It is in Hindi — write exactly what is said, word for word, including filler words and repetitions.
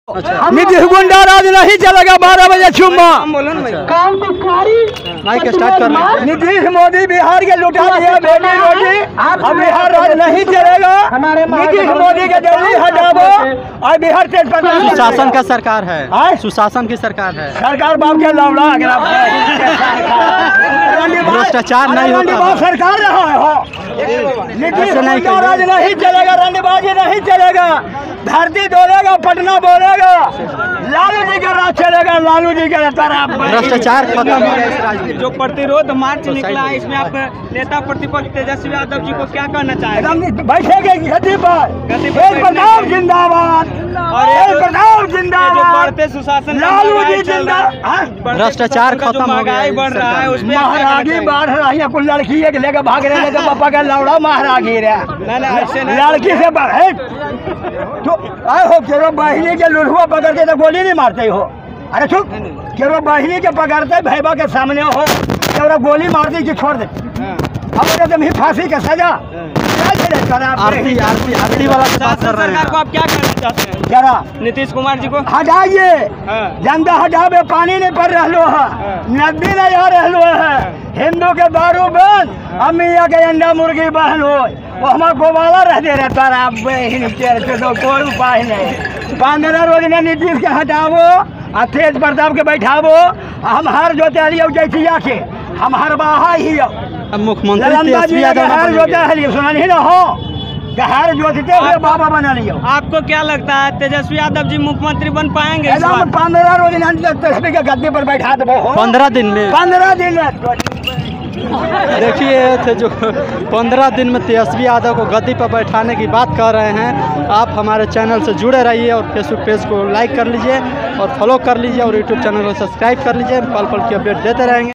अच्छा। नीतीश गुंडा राज नहीं चलेगा, बारह बजे चुम्मा माइक स्टार्ट कर रहे हैं। नीतीश मोदी बिहार के लुटा दिया बेटी रोटी, अब बिहार राज नहीं चलेगा। नीतीश मोदी के जल्दी हटाओ और बिहार तेज पर सुशासन का सरकार है, आए? सुशासन की सरकार है, सरकार बाप के लौड़ा भ्रष्टाचार नहीं होता, सरकार रहा है हो। नीतीश गुंडा राज नहीं चलेगा, रंडबाजी नहीं चलेगा, धरती डोलेगा, पटना बोलेगा, लालू जी का राज चलेगा, लालू जी का तरफ भ्रष्टाचार खत्म हो गया इस राज्य में। जो प्रतिरोध मार्च निकला है, इसमें आप नेता प्रतिपक्ष तेजस्वी यादव जी को क्या कहना चाहेंगे? बैठेंगे गद्दी पर, एक प्रताप जिंदाबाद और एक प्रताप जिंदाबाद, जो बढ़ते सुशासन लालू जी जिंदाबाद। भ्रष्टाचार खत्म हो गया, बढ़ रहा है उसमें महाराजी बढ़ रही है, कुल लड़की एक लेकर भाग रहे हैं, तो पापा का लौड़ा महाराजी रहा लड़की से बढ़े तो आए हो केरो बहिनी के लुढ़ुआ पकड़ के तो गोली नहीं मारते हो। अरे चुप, केरो बहिनी के पकड़ते भैबा के सामने हो तो गोली मार दी कि छोड़ दे, अब तो फांसी का सजा। आरती आरती आरती वाला से बात कर रहे हैं। सरकार को आप क्या कहना चाहते हैं? जरा नीतीश कुमार जी को हटाइए, जनता हटावे, पानी नहीं पड़ रहा है, नदी नहीं आ रहा है, हिंदू के दारू बंद, अमिया के अंडा मुर्गी बहन हो, वो हमारा गोवाला रह दे रहा तारा बहन के तो कोई उपाय नहीं। पंद्रह रोज ने नीतीश के हटावो और तेज प्रताप के बैठावो, हम हर जोते जैसिया के हम हर बाहा ही मुख्यमंत्री तेजस्वी यादव हर जोते हलियो सुना नहीं ना हो, हर जोतते हुए बाबा बना लियो। आपको क्या लगता है तेजस्वी यादव जी मुख्यमंत्री बन पाएंगे? पंद्रह रोज तेजस्वी के गद्दे पर बैठा दो, पंद्रह दिन में पंद्रह दिन देखिए थे जो पंद्रह दिन में तेजस्वी यादव को गद्दी पर बैठाने की बात कर रहे हैं। आप हमारे चैनल से जुड़े रहिए और फेसबुक पेज को लाइक कर लीजिए और फॉलो कर लीजिए और यूट्यूब चैनल को सब्सक्राइब कर लीजिए, पल पल की अपडेट देते रहेंगे।